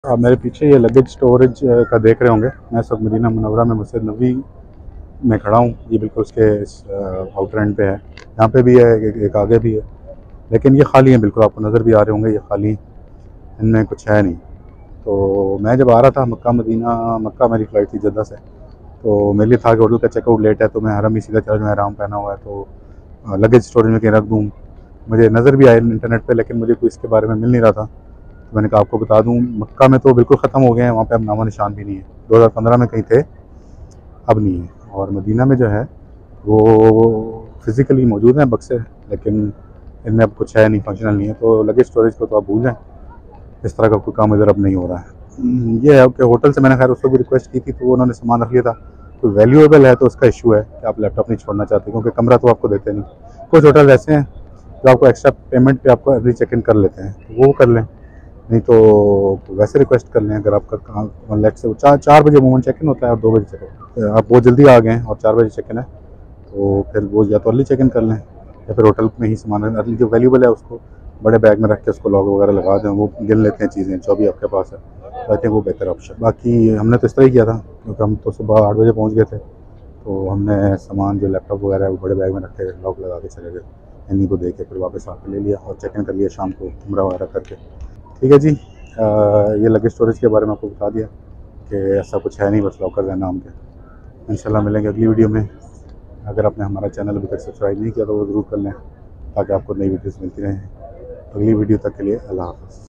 आप मेरे पीछे ये लगेज स्टोरेज का देख रहे होंगे। मैं सब मदीना मुनव्वरा में मस्जिद नबवी में खड़ा हूँ। ये बिल्कुल उसके आउटर एंड पे है। यहाँ पे भी है, एक आगे भी है, लेकिन ये खाली है। बिल्कुल आपको नज़र भी आ रहे होंगे, ये खाली, इनमें कुछ है नहीं। तो मैं जब आ रहा था मक्का मदीना, मक्का मेरी फ़्लाइट थी जद्दा से, तो मेरे लिए था कि होटल का चेकआउट लेट है, तो मैं हरम ही सीधा चला, मैं आराम पहना हुआ है, तो लगेज स्टोरेज में कहीं रख दूँ। मुझे नज़र भी आया इंटरनेट पे, लेकिन मुझे कोई इसके बारे में मिल नहीं रहा था। तो मैंने कहा आपको बता दूं, मक्का में तो बिल्कुल ख़त्म हो गए हैं, वहाँ पे अब नामो निशान भी नहीं है। 2015 में कहीं थे, अब नहीं है। और मदीना में जो है वो फिज़िकली मौजूद हैं बक्से, लेकिन इनमें अब कुछ है नहीं, फंक्शनल नहीं है। तो लगेज स्टोरेज को तो आप भूल जाएँ, इस तरह का कोई काम इधर अब नहीं हो रहा है। ये है कि होटल से मैंने खैर उसको भी रिक्वेस्ट की थी, तो उन्होंने सामान रख लिया था। कोई वैल्यूएबल है तो उसका इशू है कि आप लैपटॉप नहीं छोड़ना चाहते, क्योंकि कमरा तो आपको देते नहीं। कुछ होटल ऐसे हैं जो आपको एक्स्ट्रा पेमेंट पे आपको अर्ली चेक इन कर लेते हैं, तो वो कर लें, नहीं तो वैसे रिक्वेस्ट कर लें। अगर आपका काम लेट से 4 बजे अमूमन चेक इन होता है और 2 बजे चेक आउट, आप बहुत जल्दी आ गए और 4 बजे चेक इन है, तो फिर वो या तो अर्ली चेक इन कर लें, या फिर होटल में ही सामान अर्ली जो वैल्यूबल है उसको बड़े बैग में रख के उसको लॉक वगैरह लगा दें, वो गिन लेते हैं चीज़ें जो भी आपके पास है। तो आई थिंक वो बेहतर ऑप्शन। बाकी हमने तो इस तरह ही किया था, क्योंकि हम तो सुबह 8 बजे पहुँच गए थे, तो हमने सामान जो लैपटॉप वगैरह है वो बड़े बैग में रख के लॉक लगा के चले गए। इन्हीं को दे के फिर वापस आके ले लिया और चेक इन कर लिया शाम को उम्रा वगैरह करके। ठीक है जी। ये लगेज स्टोरेज के बारे में आपको बता दिया कि ऐसा कुछ है नहीं, बस लॉकर है नाम के। इंशाल्लाह मिलेंगे अगली वीडियो में। अगर आपने हमारा चैनल अभी तक सब्सक्राइब नहीं किया तो वो ज़रूर कर लें, ताकि आपको नई वीडियोस मिलती रहें। अगली वीडियो तक के लिए अल्लाह हाफ़िज़।